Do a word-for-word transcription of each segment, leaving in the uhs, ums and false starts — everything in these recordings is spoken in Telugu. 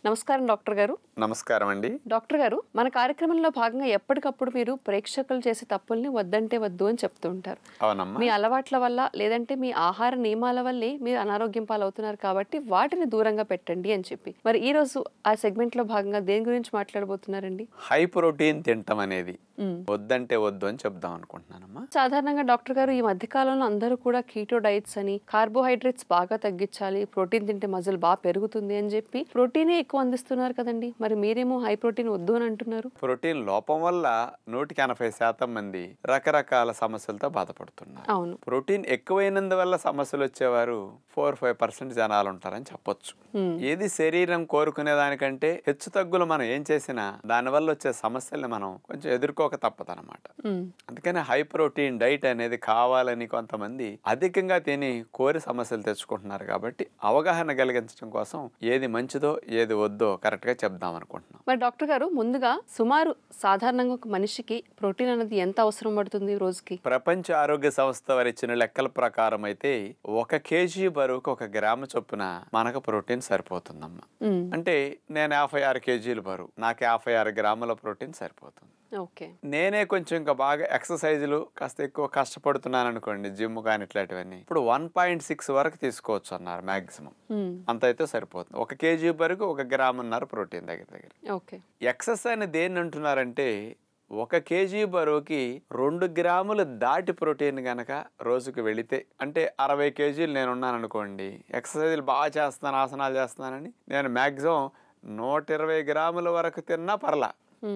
నమస్కారం డాక్టర్ గారు. నమస్కారం అండి. డాక్టర్ గారు, మన కార్యక్రమంలో భాగంగా ఎప్పటికప్పుడు మీరు ప్రేక్షకులు చేసే తప్పుల్ని వద్దంటే వద్దు అని చెప్తూ ఉంటారు. అవునమ్మా. మీ అలవాట్ల వల్ల లేదంటే మీ ఆహార నియమాల వల్లే మీరు అనారోగ్యం పాలవుతున్నారు కాబట్టి వాటిని దూరంగా పెట్టండి అని చెప్పి, మరి ఈ రోజు ఆ సెగ్మెంట్ లో భాగంగా దేని గురించి మాట్లాడబోతున్నారండి? హై ప్రోటీన్ తింటం అనేది వద్దంటే వద్దు అని చెప్దాం అనుకుంటున్నానమ్మా. సాధారణంగా డాక్టర్ గారు, ఈ మధ్య కాలంలో అందరూ కూడా కీటో డైట్స్ అని, కార్బోహైడ్రేట్స్ బాగా తగ్గించాలి, ప్రోటీన్ తింటే మజిల్ బాగా పెరుగుతుంది అని చెప్పి ప్రోటీనే ఎక్కువ అందిస్తున్నారు కదండి. మరి మీరేమో హై ప్రోటీన్ వద్దు అని అంటున్నారు. ప్రోటీన్ లోపం వల్ల నూటికి ఎనభై శాతం మంది రకరకాల సమస్యలతో బాధపడుతున్నారు. అవును. ప్రోటీన్ ఎక్కువైనందువల్ల సమస్యలు వచ్చేవారు ఫోర్ ఫైవ్ పర్సెంట్ జనాలు ఉంటారని చెప్పొచ్చు. ఏది శరీరం కోరుకునే దానికంటే హెచ్చు తగ్గులు మనం ఏం చేసినా దానివల్ల వచ్చే సమస్యల్ని మనం కొంచెం ఎదుర్కోక తప్పదన్నమాట. అందుకని హై ప్రోటీన్ డైట్ అనేది కావాలని కొంతమంది అధికంగా తిని కోరి సమస్యలు తెచ్చుకుంటున్నారు. కాబట్టి అవగాహన కలిగించడం కోసం ఏది మంచిదో ఏది వద్దో కరెక్ట్ గా చెప్దాం అనుకుంటున్నాం. మరి డాక్టర్ గారు, ముందుగా సుమారు సాధారణంగా ఒక మనిషికి ప్రోటీన్ అనేది ఎంత అవసరం పడుతుంది రోజుకి? ప్రపంచ ఆరోగ్య సంస్థ వారు ఇచ్చిన లెక్కల ప్రకారం అయితే ఒక కేజీ బరువుకు ఒక గ్రాము చొప్పున మనకు ప్రోటీన్ సరిపోతుందమ్మా. అంటే నేను యాభై ఆరు కేజీలు బరువు, నాకు యాభై ఆరు గ్రాముల ప్రోటీన్ సరిపోతుంది. నేనే కొంచెం ఇంకా బాగా ఎక్సర్సైజులు కాస్త ఎక్కువ కష్టపడుతున్నాను అనుకోండి, జిమ్ కానీ ఇట్లాంటివన్నీ, ఇప్పుడు వన్ పాయింట్ సిక్స్ వరకు తీసుకోవచ్చు అన్నారు మాక్సిమం. అంత అయితే సరిపోతుంది. ఒక కేజీ వరకు ఒక గ్రామ్ అన్నారు ప్రోటీన్ దగ్గర దగ్గర. ఎక్సెస్ అని దేన్ని అంటున్నారంటే, ఒక కేజీ బరువుకి రెండు గ్రాములు దాటి ప్రోటీన్ గనక రోజుకి వెళితే, అంటే అరవై కేజీలు నేను ఉన్నాను అనుకోండి, ఎక్సర్సైజులు బాగా చేస్తున్నాను, ఆసనాలు చేస్తున్నానని నేను మ్యాక్సిమం నూట ఇరవై గ్రాముల వరకు తిన్నా పర్లా.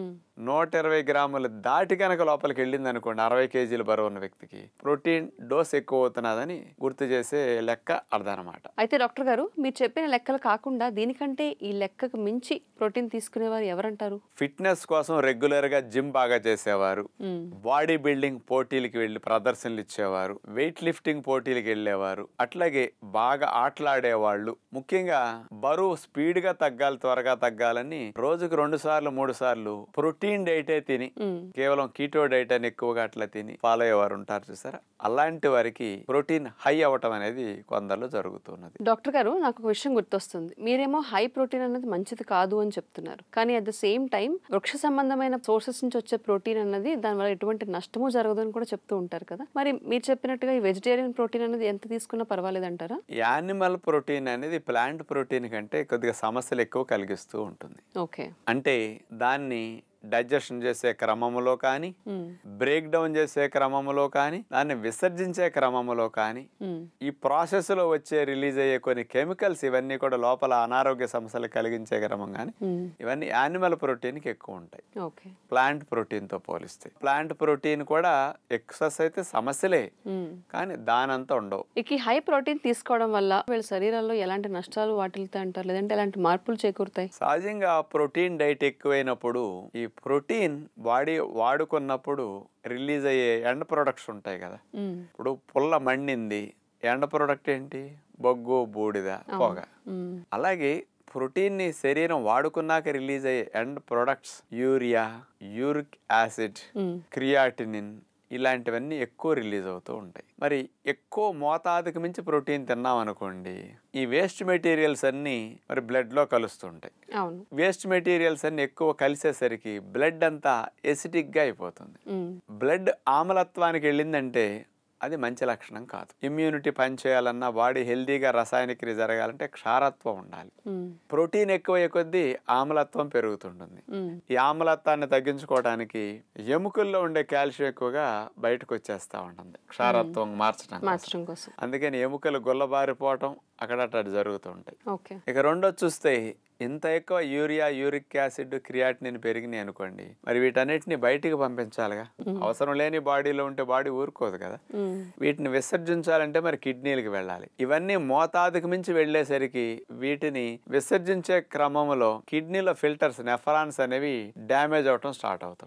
నూట ఇరవై గ్రాములు దాటి కనుక లోపలికి వెళ్ళింది అనుకోండి, అరవై కేజీలు బరువు ఉన్న వ్యక్తికి ప్రోటీన్ డోస్ ఎక్కువ అవుతున్నదని గుర్తు చేసే లెక్క అర్థం అనమాట. అయితే డాక్టర్ గారు, మీరు చెప్పిన లెక్కలు కాకుండా దీనికంటే ఈ లెక్కకు మించి ప్రోటీన్ తీసుకునేవారు ఎవరంటారు? ఫిట్నెస్ కోసం రెగ్యులర్ గా జిమ్ బాగా చేసేవారు, బాడీ బిల్డింగ్ పోటీలకి వెళ్లి ప్రదర్శనలు ఇచ్చేవారు, వెయిట్ లిఫ్టింగ్ పోటీలకి వెళ్ళేవారు, అట్లాగే బాగా ఆటలాడేవాళ్ళు, ముఖ్యంగా బరువు స్పీడ్ గా తగ్గాలి, త్వరగా తగ్గాలని రోజుకు రెండు సార్లు మూడు సార్లు ప్రోటీన్ డైటే తిని, కేవలం కీటో డైట్ అని ఎక్కువగా అట్లా తిని ఫాలో అయ్యేవారు ఉంటారు చూసారా, అలాంటి వారికి ప్రోటీన్ హై అవ్వటం అనేది కొందరిలో జరుగుతున్నది. డాక్టర్ గారు, నాకు ఒక విషయం గుర్తొస్తుంది. మీరేమో హై ప్రోటీన్ అనేది మంచిది కాదు అని చెప్తున్నారు, కానీ అట్ ద సేమ్ టైం వృక్ష సంబంధమైన సోర్సెస్ నుంచి వచ్చే ప్రోటీన్ అన్నది దానివల్ల ఎటువంటి నష్టము జరగదు అని కూడా చెప్తూ ఉంటారు కదా. మరి మీరు చెప్పినట్టుగా ఈ వెజిటేరియన్ ప్రోటీన్ అనేది ఎంత తీసుకున్నా పర్వాలేదు అంటారా? యానిమల్ ప్రోటీన్ అనేది ప్లాంట్ ప్రోటీన్ కంటే కొద్దిగా సమస్యలు ఎక్కువ కలిగిస్తూ ఉంటుంది. ఓకే. అంటే దాన్ని డైజెషన్ చేసే క్రమంలో కానీ, బ్రేక్ డౌన్ చేసే క్రమంలో కానీ, దాన్ని విసర్జించే క్రమంలో కానీ, ఈ ప్రాసెస్ లో వచ్చే రిలీజ్ అయ్యే కొన్ని కెమికల్స్ ఇవన్నీ కూడా లోపల అనారోగ్య సమస్యలు కలిగించే క్రమం కానీ, ఇవన్నీ యానిమల్ ప్రోటీన్ కి ఎక్కువ ఉంటాయి ప్లాంట్ ప్రోటీన్ తో పోలిస్తే. ప్లాంట్ ప్రోటీన్ కూడా ఎక్సెస్ అయితే సమస్యలే, కానీ దానంతా ఉండవు. ఇక హై ప్రోటీన్ తీసుకోవడం వల్ల వీళ్ళ శరీరాల్లో ఎలాంటి నష్టాలు వాటిల్తాయి అంటారు, లేదంటే ఎలాంటి మార్పులు చేకూరుతాయి? సహజంగా ప్రోటీన్ డైట్ ఎక్కువైనప్పుడు ఈ ప్రోటీన్ బాడీ వాడుకున్నప్పుడు రిలీజ్ అయ్యే ఎండ్ ప్రొడక్ట్స్ ఉంటాయి కదా. ఇప్పుడు పుల్ల మండింది, ఎండ్ ప్రొడక్ట్ ఏంటి? బొగ్గు, బూడిద, పొగ. అలాగే ప్రోటీన్ ని శరీరం వాడుకున్నాక రిలీజ్ అయ్యే end products urea, uric acid, creatinine, ఇలాంటివన్నీ ఎక్కువ రిలీజ్ అవుతూ ఉంటాయి. మరి ఎక్కువ మోతాదుకు మించి ప్రోటీన్ తిన్నాం అనుకోండి, ఈ వేస్ట్ మెటీరియల్స్ అన్ని మరి బ్లడ్ లో కలుస్తుంటాయి. వేస్ట్ మెటీరియల్స్ అన్ని ఎక్కువ కలిసేసరికి బ్లడ్ అంతా ఎసిడిక్ గా అయిపోతుంది. బ్లడ్ ఆమ్లత్వానికి వెళ్ళిందంటే అది మంచి లక్షణం కాదు. ఇమ్యూనిటీ పనిచేయాలన్నా, బాడీ హెల్దీగా రసాయన క్రియ జరగాలంటే క్షారత్వం ఉండాలి. ప్రోటీన్ ఎక్కువ కొద్దీ ఆమ్లత్వం పెరుగుతుంటుంది. ఈ ఆమ్లత్వాన్ని తగ్గించుకోవడానికి ఎముకల్లో ఉండే కాల్షియం ఎక్కువగా బయటకు వచ్చేస్తా ఉంటుంది క్షారత్వం మార్చడం కోసం. అందుకని ఎముకలు గుల్లబారిపోవటం అక్కడట్లా జరుగుతూ ఉంటాయి. ఇక రెండో చూస్తే, ఇంత ఎక్కువ యూరియా, యూరిక్ యాసిడ్, క్రియాటినిన్ పెరిగినాయి అనుకోండి, మరి వీటన్నిటిని బయటికి పంపించాలిగా. అవసరం లేని బాడీలో ఉంటే బాడీ ఊరుకోదు కదా. వీటిని విసర్జించాలంటే మరి కిడ్నీలకు వెళ్ళాలి. ఇవన్నీ మోతాదుకు మించి వెళ్లేసరికి వీటిని విసర్జించే క్రమంలో కిడ్నీలో ఫిల్టర్స్, నెఫ్రాన్స్ అనేవి డ్యామేజ్ అవటం స్టార్ట్ అవుతుంటాయి.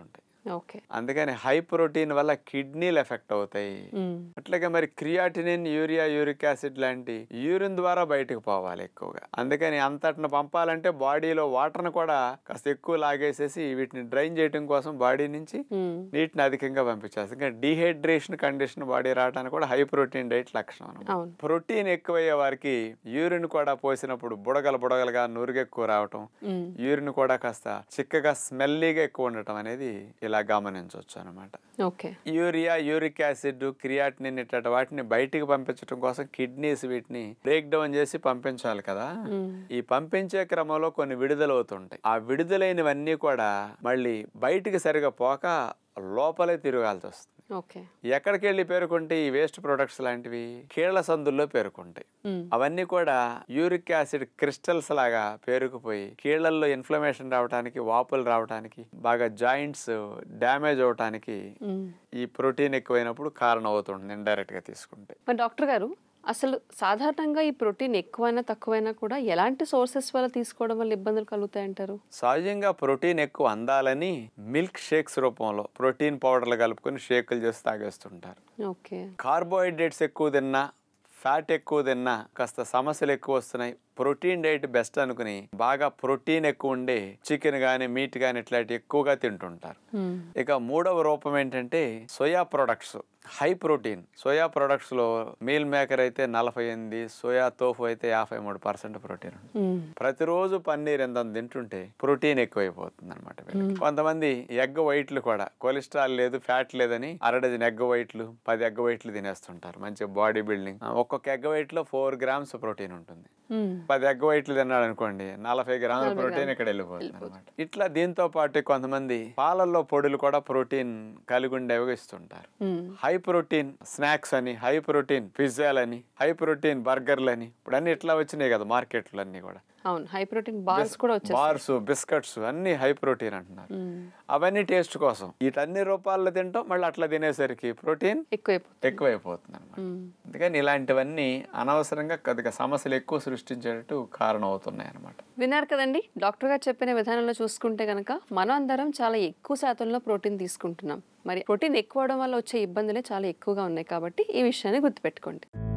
ఓకే. అందుకని హై ప్రోటీన్ వల్ల కిడ్నీలు ఎఫెక్ట్ అవుతాయి. అట్లాగే మరి క్రియాటినిన్, యూరియా, యూరిక్ యాసిడ్ లాంటి యూరిన్ ద్వారా బయటకు పోవాలి ఎక్కువగా. అందుకని అంతటిని పంపాలంటే బాడీలో వాటర్ను కూడా కాస్త ఎక్కువ లాగేసేసి వీటిని డ్రైన్ చేయడం కోసం బాడీ నుంచి నీటిని అధికంగా పంపించాల్సి. ఇంకా డీహైడ్రేషన్ కండిషన్ బాడీ రావడానికి కూడా హై ప్రోటీన్ డైట్ లక్షణం అన్నమాట. ప్రోటీన్ ఎక్కువయ్యే వారికి యూరిన్ కూడా పోసినప్పుడు బుడగలు బుడగలుగా నురుగు ఎక్కువ రావటం, యూరిన్ కూడా కాస్త చిక్కగా స్మెల్లీగా ఎక్కువ ఉండటం అనేది ఇలా గమనించవచ్చు అనమాట. యూరియా, యూరిక్ యాసిడ్, క్రియాటినిన్ ఇట్లా వాటిని బయటికి పంపించడం కోసం కిడ్నీస్ వీటిని బ్రేక్ డౌన్ చేసి పంపించాలి కదా. ఈ పంపించే క్రమంలో కొన్ని విడుదలవుతుంటాయి. ఆ విడుదలైనవన్నీ కూడా మళ్ళీ బయటికి సరిగా పోక లోపలే తిరగాల్సి వస్తుంది. ఎక్కడికి వెళ్ళి పేరుకుంటే ఈ వేస్ట్ ప్రొడక్ట్స్ లాంటివి కీళ్ల సందుల్లో పేరుకుంటాయి. అవన్నీ కూడా యూరిక్ యాసిడ్ క్రిస్టల్స్ లాగా పేరుకుపోయి కీళ్లల్లో ఇన్ఫ్లమేషన్ రావడానికి, వాపులు రావడానికి, బాగా జాయింట్స్ డ్యామేజ్ అవటానికి ఈ ప్రోటీన్ ఎక్కువైనప్పుడు కారణం అవుతుంది ఇండైరెక్ట్ గా తీసుకుంటే. డాక్టర్ గారు, అసలు సాధారణంగా ఈ ప్రోటీన్ ఎక్కువైనా తక్కువైనా కూడా ఎలాంటి సోర్సెస్ వల్ల తీసుకోవడం వల్ల ఇబ్బందులు కలుగుతాయంటారు? సహజంగా ప్రోటీన్ ఎక్కువ అందాలని మిల్క్ షేక్స్ రూపంలో ప్రోటీన్ పౌడర్లు కలుపుకొని షేకులు చేసి తాగేస్తుంటారు. కార్బోహైడ్రేట్స్ ఎక్కువ తిన్నా, ఫ్యాట్ ఎక్కువ తిన్నా కాస్త సమస్యలు ఎక్కువ వస్తున్నాయి, ప్రోటీన్ డైట్ బెస్ట్ అనుకుని బాగా ప్రోటీన్ ఎక్కువ ఉండే చికెన్ గానీ, మీట్ గానీ ఇట్లాంటి ఎక్కువగా తింటుంటారు. ఇక మూడవ రూపం ఏంటంటే soya products, high protein. Soya products లో మీల్ మేకర్ అయితే నలభై ఎనిమిది, సోయా తోఫు అయితే యాభై మూడు పర్సెంట్ ప్రోటీన్. ప్రతిరోజు పన్నీర్ ఎంత తింటుంటే ప్రోటీన్ ఎక్కువైపోతుంది అనమాట. కొంతమంది ఎగ్ వైట్లు కూడా కొలెస్ట్రాల్ లేదు, ఫ్యాట్ లేదని అర డజన్ ఎగ్ వైట్లు, పది ఎగ్ వైట్లు తినేస్తుంటారు. మంచి బాడీ బిల్డింగ్. ఒక్కొక్క ఎగ్ వైట్ లో ఫోర్ గ్రామ్స్ ప్రోటీన్ ఉంటుంది. పది ఎగ్ వైట్లు తిన్నాడు అనుకోండి, నలభై గ్రాముల ప్రోటీన్ ఇక్కడ వెళ్ళిపోతుంది అనమాట. ఇట్లా దీంతో పాటు కొంతమంది పాలల్లో పొడులు కూడా ప్రోటీన్ కలిగి ఉండేవి ఇస్తుంటారు. హై ప్రోటీన్ స్నాక్స్ అని, హై ప్రోటీన్ పిజ్జాలని, హై ప్రోటీన్ బర్గర్లని ఇప్పుడు అన్ని ఇట్లా వచ్చినాయి కదా మార్కెట్లు అన్ని కూడా. హై ప్రోటీన్ బార్స్ కూడా వచ్చాయి, బార్స్, బిస్కెట్స్ అన్ని హై ప్రోటీన్ అంటున్నారు. అవన్నీ టేస్ట్ కోసం వీటన్ని రూపాల్లో తింటాం, మళ్ళీ అట్లా తినేసరికి ప్రోటీన్ ఎక్కువైపోతుంది అనమాట. అందుకని ఇలాంటివన్నీ అనవసరంగా కొద్దిగా సమస్యలు ఎక్కువ సృష్టించేటట్టు కారణం అవుతున్నాయి అనమాట. విన్నారు కదండి, డాక్టర్ గారు చెప్పిన విధానంలో చూసుకుంటే కనుక మనం అందరం చాలా ఎక్కువ శాతంలో ప్రోటీన్ తీసుకుంటున్నాం. మరి ప్రోటీన్ ఎక్కువ అవడం వల్ల వచ్చే ఇబ్బందులే చాలా ఎక్కువగా ఉన్నాయి కాబట్టి ఈ విషయాన్ని గుర్తుపెట్టుకోండి.